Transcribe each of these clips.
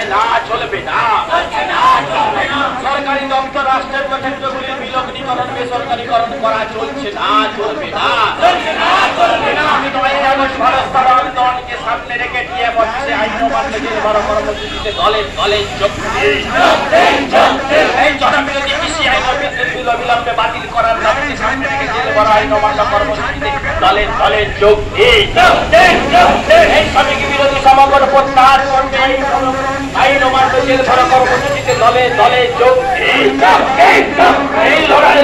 না, চলবে না। সরকারি দপ্তর রাষ্ট্রের কেন্দ্রগুলির বিলগ্নীকরণ বেসরকারীকরণ করা চলছে না, চলবে না। আমি 9 আগস্ট ভারত ছাড়ো আন্দোলনকে সামনে রেখে দিয়ে বসছে আইন অমান্য জেল ভরা কর্মসূচিতে দলে দলে যোগ দিন। এই জনবিরোধী কৃষি আইন বিলম্বে বাতিল করার দাবিকে সামনে রেখে জেল ভরা আইন অমান্য কর্মসূচিতে দলে দলে যোগ দিন। এই শ্রমিক বিরোধী সমাগম প্রত্যাহার করবে আইন অমান্য জেল ভরা কর্মসূচিতে দলে দলে যোগ দিন। এই লড়াই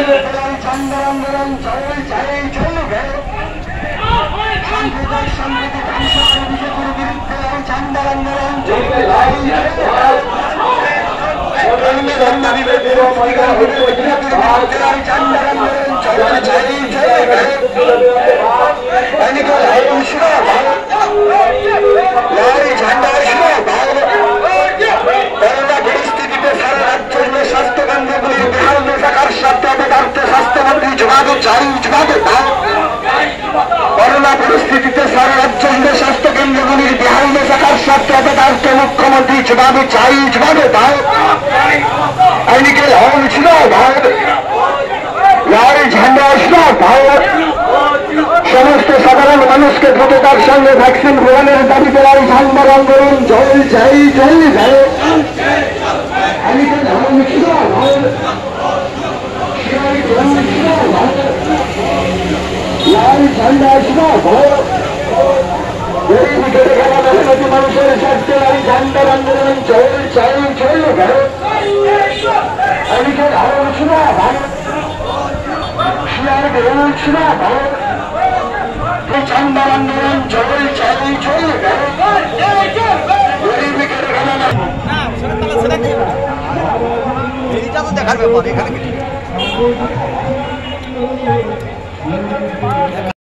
পরিস্থিতিতে সারা রাজ্যের স্বাস্থ্যকেন্দ্রগুলির বিহার শাখার স্বাস্থ্যমন্ত্রী যোগাযোগ জারি যোগাযোগ করোনা পরিস্থিতিতে সারা রাজ্যের স্বাস্থ্যকেন্দ্রগুলির বিহার শাখার স্বাস্থ্য মুখ্যমন্ত্রী যোগাযোগ জারি যোগাযোগ আইনিকে হল ছিল ভারত লাল ঝান্ডা আসলো ভারত সমস্ত সাধারণ মানুষকে দ্রুততার সঙ্গে ভ্যাকসিন গ্রহণের দাবি করার ঝান্ডার আন্দোলন জল চাই জল ভারত আইনিকে হল ছিল ভারত লাল ঝান্ডা আসলো ভারত মানুষের স্বাস্থ্য লাল ঝান্ডার আন্দোলন জল চাই জল ভারত আইনিকে হল ছিল ভারত ঝান্ডার আন্দোলন জল চাই জল দেখার ব্যাপার এখানে